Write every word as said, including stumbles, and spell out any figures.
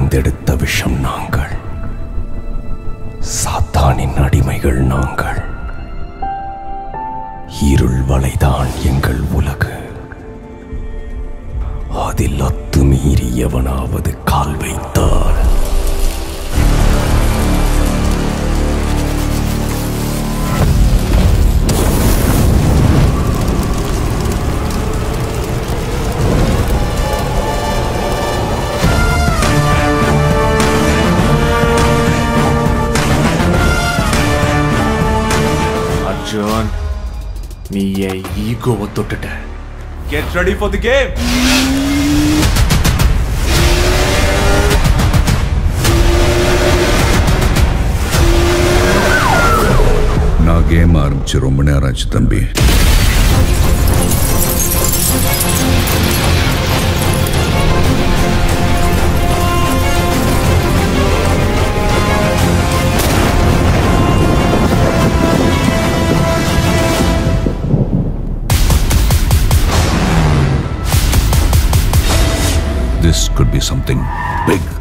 கடைந்தெடுத்த விஷம் நாங்கள், சாத்தானின் அடிமைகள் நாங்கள். இருள் வலைதான் எங்கள் உலகு, அதில் அத்துமீறி எவனாவது கால் வைத்தால் John, நீ ஏன் ஈகோவை தொட்டுட்ட? Get ready for the game. நான் கேம் ஆரம்பிச்சு ரொம்ப நேரம் ஆச்சு தம்பி. This could be something big.